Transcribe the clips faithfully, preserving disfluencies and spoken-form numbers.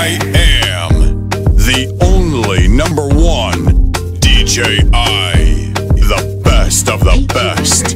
I am the only number one D J I, the best of the best.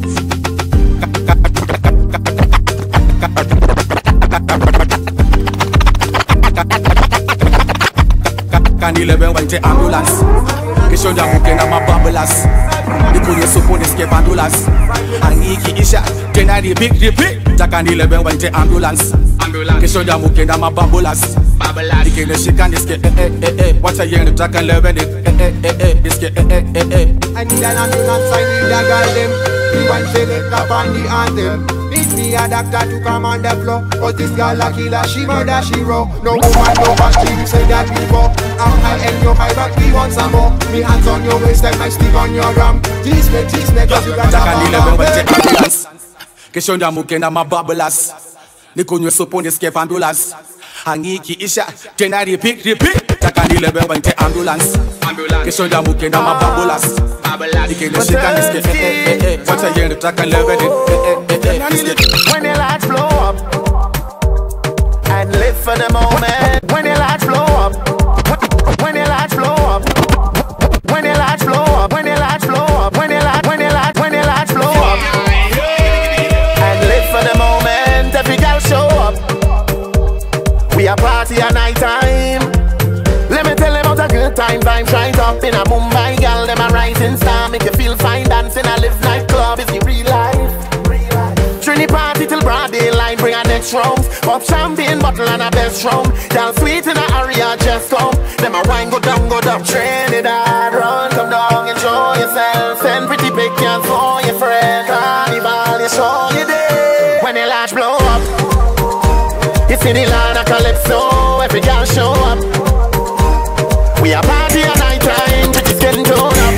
Can you live when the ambulance? Question ya muke na mababulas. Nikunye supo niske bandulas. Angiki isha, tena di big repeat. Takani live when the ambulance. Question ya muke na mababulas. Dike ne shika niske eh eh eh eh. Watch a year to takan live when it eh eh eh eh. Niske eh eh eh eh. I need an ambulance, I need a girl them. We want to get up on the anthem. Need me a doctor to come on the floor. Cause this girl a killer, she murder, she raw. No woman, no back, she said that before. I'm high and you're high, but we want some more. Me hands on your waist and my stick on your ram. Tease me, tease me, cause you got a ambulance. Question ya muke na mababulas. Nikunye supo niske bandulas. Angiki isha, tena repeat, repeat. Takani live when the ambulance. Question ya muke na mababulas. Dike ne shika niske eh eh eh eh. Watch a year to takan live when it eh eh eh eh. When the lights blow up and live for the moment. When the lights blow up, when the lights blow up, when the lights blow up, when the lights blow up, when the lights, when the lights, when the lights blow up, and live for the moment. Every girl show up. We a party at night time. Let me tell them about a good time. Vibes right up in a Mumbai, girl. Them a rising star, make you feel fine. Dancing a live nightclub is the real life. Trini party till broad daylight, bring a next rounds. Pop champagne bottle and a best round. Y'all sweet in a area, just come. Them a wine go down, go down. Trinidad, run, come down, enjoy yourself. Send pretty pictures for your friend. Carnival, you show you day. When the lights blow up, you see the line of calypso. Every girl show up. We a party at night time, pretty skin tone up.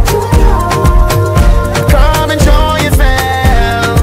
Come enjoy yourself.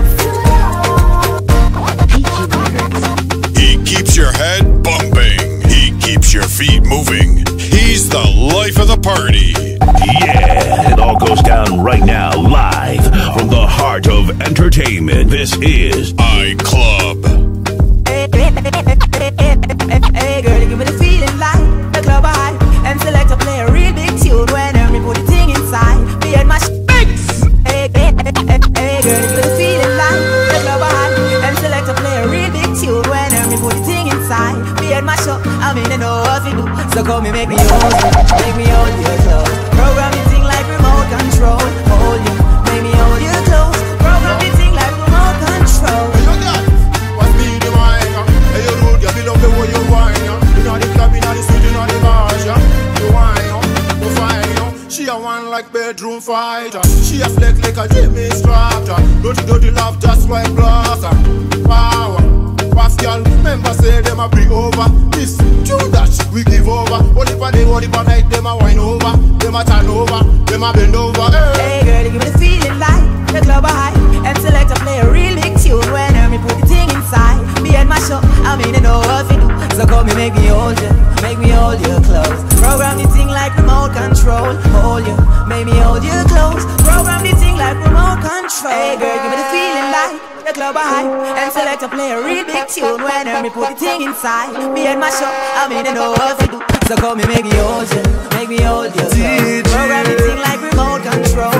He keeps your head bumping. He keeps your feet moving. He's the life of the party. Yeah, it all goes down right now, live from the heart of entertainment. This is iClub. Hey, hey, hey, hey, hey, girl, give me the feeling like the club high. And select a play a real big tune when every put the thing inside. Me and my mix. Hey, hey, hey, hey, hey, girl, give me the feeling like the club high. And select a play a real big tune when every put the thing inside. Me and my show, I mean I know what to do. So come me, make me hold you, make me hold you close. Program the thing like remote control. Hold you, make me hold you close. Program the thing like remote control. Hey, you got what's me the mic? Hey, you rude, you love the way you whine. You know the club, you know the street, you know the bars. You whine, you fine, you. She a one like bedroom fighter. She a flex like a gym instructor. Dirty, dirty love, just white glass. Power, fast girl, remember say them a bring over. This, do that, we give over. Only for the, only for night, them a wine over. Them a turn over, them a bend over. Hey, girl, give me the feeling like the club high. And select a play a real big tune when me put the thing inside. Me and my show, I mean I know what to do. So come me, make me hold you, make me hold you close. Program the thing like remote control. Hold you, make me hold you close. Program the thing like remote control. Hey girl, give me the feeling like the club high. And select a play a real big tune when me put the thing inside. Me and my show, I mean I know what to do. So come me, make me hold you, make me hold you close. Program the thing like remote control.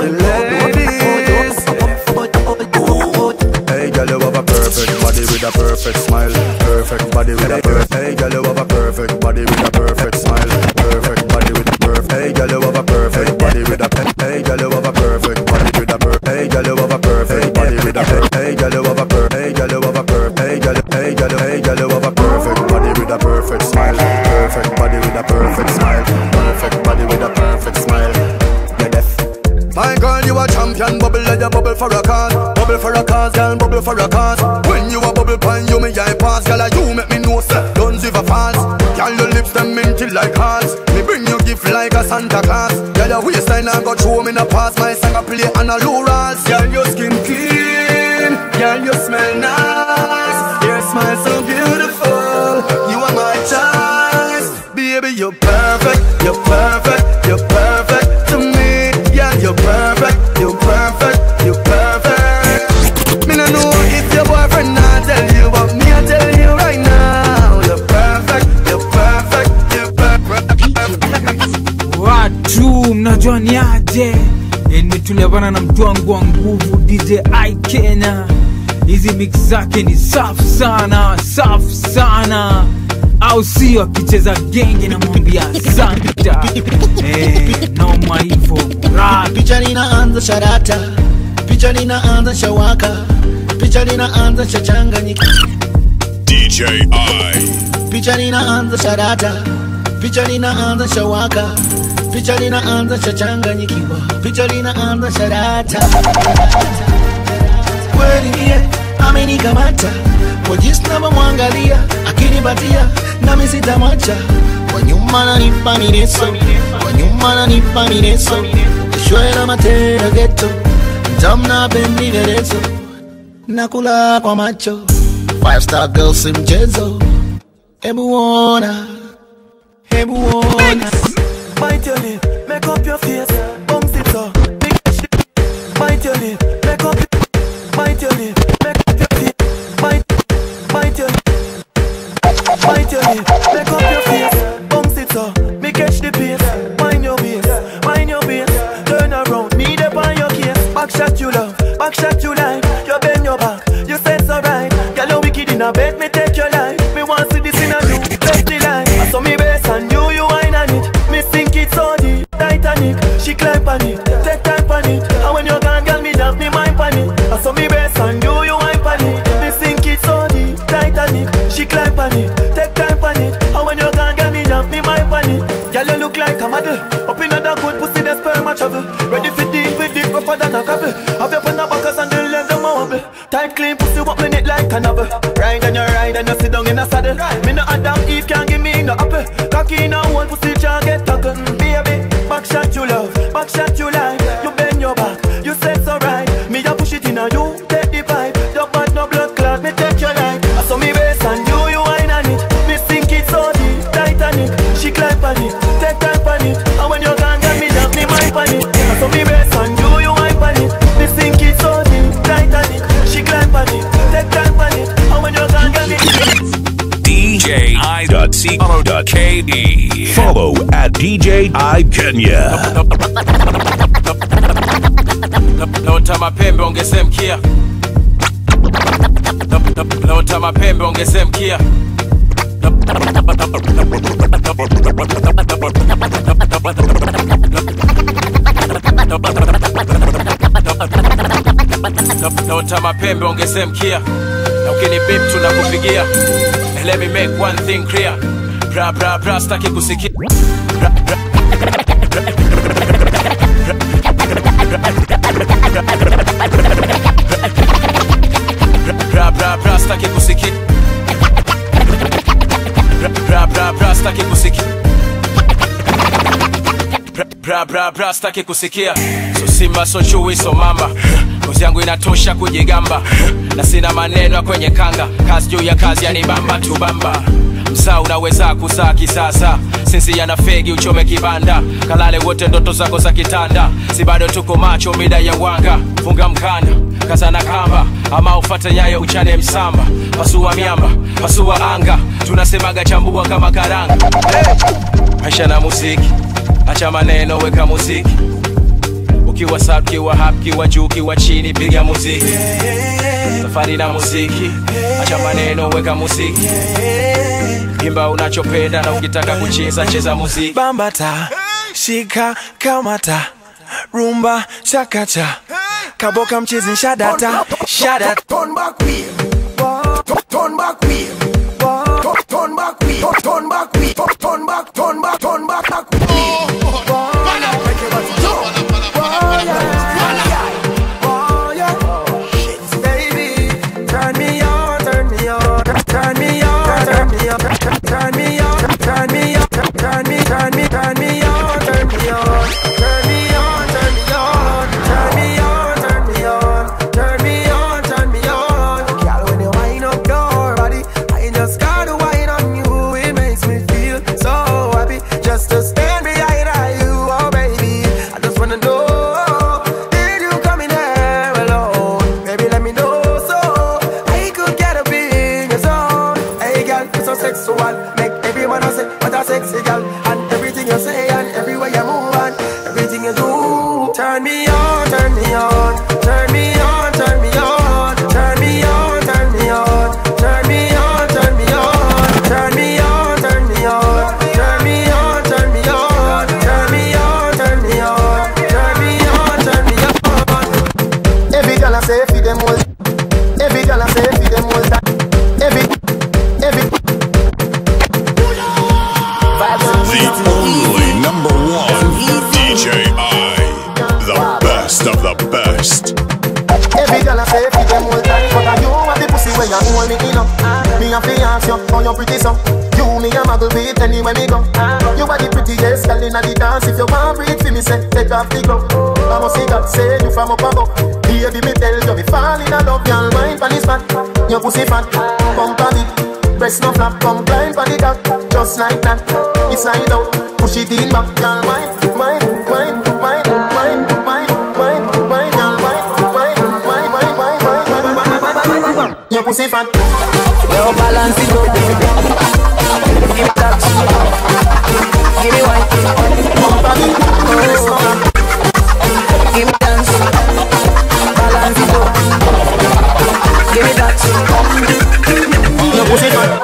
Hey girl, you have a perfect body with a perfect smile. Perfect body with a perfect. Hey girl, you have a perfect body with a perfect smile. Perfect body with a perfect. Hey girl, you have a perfect body with a. Hey girl, you have a perfect body with a perfect. Hey girl, you have a perfect body with a perfect. Hey girl, you have a perfect. Hey girl, you have a perfect. Hey girl, hey girl, hey girl, you have a perfect body with a perfect smile. Perfect body with a perfect smile. Perfect body with a perfect smile. My girl, you a champion, bubble like a bubble for a cause. Bubble for a cause, girl, bubble for a cause. When you a bubble pan, you me I pass. Girl, you make me know, sir, don't give a false. Girl, your lips them minty like hearts. Me bring you gift like a Santa Claus. Girl, your waistline I got throw me in a pass. My song I play on a low rise. Girl, your skin clean. Girl, you smell nice. Your smile so beautiful. You are my choice. Baby, you're perfect. You're perfect. You're perfect to me. Yeah, you're perfect. You're perfect. You're perfect. Me no know if your boyfriend not tell you, but me I tell you right now. You're perfect. You're perfect. unajua ni aje. Nimetulia bana na mtu wangu wa nguvu D J I Kenya. Hizi mix zake ni safi sana, safi sana. Au sio akicheza genge na mwambia santa. Eh, noma hivyo. Picha linaanza sharata, picha linaanza shawaka, picha linaanza shachanganyika. D J I. Picha linaanza sharata, picha linaanza shawaka, picha linaanza shachanganyikiwa, picha linaanza sharata. Kweli yeah, amenikamata kwa jinsi navyomwangalia, akinipatia nami sitamwacha. Kwa nyuma ananipa mineso, kwa nyuma ananipa mineso, shwela matera ghetto, mtamna bendi verezo, nakula kwa macho. Five star girls si mchezo, hebu ona, hebu ona. Bite your lip, make up your face, bounce it up, bite your lip, make up, bite your lip, make up your face, bite, bite your lip, bite your lip, make up your face, bounce it up, me catch the pace, mind your base, mind your base, turn around, me up on your case, back shot you love, back shot you like, you bend your back, you said so right, girl you wicked in a bed, me take your life, me want see this in a you, best the life, I saw me best and you, you wine on it. It's so deep, Titanic, she climb on it, take time on it. And when you're gone, girl, me damn me mind on it. I saw me best and you, you wipe on it. Me sink it so deep, Titanic, she climb on it, take time on it. And when you're gone, girl, me damn me mind on it. Girl, you look like a model, up in another good pussy, the sperm travel. Ready for deep with it, rougher than a couple. Have your pen up backers and the legs them wobble. Tight clean pussy, walk in it like a novel. Ride and you ride and you sit down in a saddle. Me no Adam Eve can't give me no apple. Cocky in a one pussy, can't get tackled. Baby, back shot you love, back shot you like. You bend your back, you said so right. Me a push it in a you, take the pipe. Don't bad no blood clot, me take your life. I saw me base and you, you wine on it. Me sink it so deep, Titanic. She climb on it, take time on it. And when you're gone, get me down, me mind on it. I saw me base and you, you wine on it. Me sink it so deep, Titanic. She climb on it, take time on it. And when you're gone, get me D J I dot co dot K E. Follow at D J I Kenya. Lota mapembe ongeze mkia. Lota mapembe ongeze mkia. Lota mapembe ongeze mkia. Na ukini beep tunakupigia. Let me make one thing clear. Bra bra bra staki kusikia. Bra bra bra bra bra staki kusikia. Bra bra bra staki kusikia. Bra bra bra staki kusikia. So simba so chui so mamba. Ngozi yangu inatosha kujigamba. Na sina maneno kwenye kanga. Kazi juu ya kazi yani bamba tu bamba. Msaa unaweza kuzaa kisasa. Sinsi yana fegi uchome kibanda. Kalale wote ndoto zako za kitanda. Si bado tuko macho mida ya wanga. Funga mkanda, kazana kamba. Ama ufate nyayo uchane msamba. Pasua miamba, pasua anga. Tunasemaga chambua kama karanga. Hey! Maisha na muziki, acha maneno weka muziki. Ukiwa sub, kiwa hap, kiwa juu, kiwa chini, piga muziki. Safari na muziki, acha maneno weka muziki. Imba unachopenda na ukitaka kucheza cheza muziki. Bambata, shika, kamata, rumba, chakacha, kaboka mchizi shadata, shadata. Turn back way, turn back way, turn back way, turn back way, turn back, turn back, turn back, back way. Turn me on, turn me on, turn me, turn me, turn me on, turn me on, turn me on, turn me on, turn me on, turn me on, turn me on, turn me on. Girl, when you wind up your body, I just gotta wind on you. It makes me feel so happy just to stand behind you, oh baby. I just wanna know, did you come in there alone? Baby, let me know so I could get up in your zone. Hey, girl, you're so sexual. Make everyone say what a sexy girl. And everything you say and everywhere you move on, everything you do Turn me on, turn me on, turn me on, turn me on, turn me on, turn me on, turn me on, turn me on, turn me on, turn me on, turn me on, turn me on, turn me on, turn me on, turn me on, turn me on. Every girl I say feed them all. Every girl I say feed them all. Every, every. The only number one D J I, the best of the best. Every girl I say feed them all time, but I you want the pussy when you hold me in up. Me a fi ask you, how you pretty so? You me a muggle with anywhere me go. You are the prettiest girl inna the dance. If you want breathe for me, say take off the glove. I must see God say you from up above. Baby me tell you me fall in love. Girl wine pon this spot, your pussy fat, pump on it. Breast no flap, come climb pon the cock, just like that. It's slide out, push it in back. Girl wine, wine, wine, wine, wine, wine, wine, wine, girl wine, wine, wine, wine, wine, wine, wine, wine, wine. Your pussy fat. Yo, balance it up. Give me that. Give me wine. Pump on it, breast no flap. Give me dance. Balance it up. Give me that. Your pussy fat.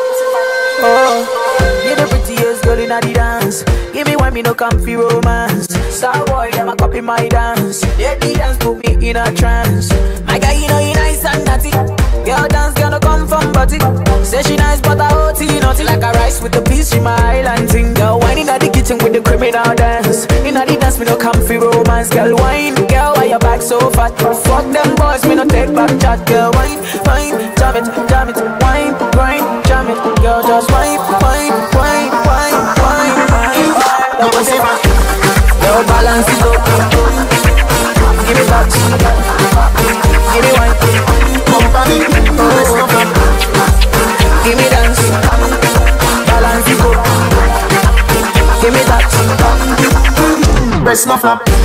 Oh, you're the prettiest girl in the dance. Give me one, me no comfy romance. Star boy, them a copy my dance. Yeah, the dance put me in a trance. My guy, you know you nice and naughty. Girl dance, gonna come from body. Say she nice, but I O T naughty like a rice with the peas. She my island thing. Girl, wine in the kitchen with the criminal dance. In the dance, me no comfy romance. Girl, wine, girl, why your back so fat? Fuck them boys, me no take back chat. Girl, wine, wine, jam it, jam it, wine, grind, jam it. Girl, just wine, wine, wine, wine, wine, wine. Your pussy fat. Girl, balance it up. Give me that. Give me wine. Pump on it, breast no flap. Give me dance. Balance it up. Give me that. Breast no flap.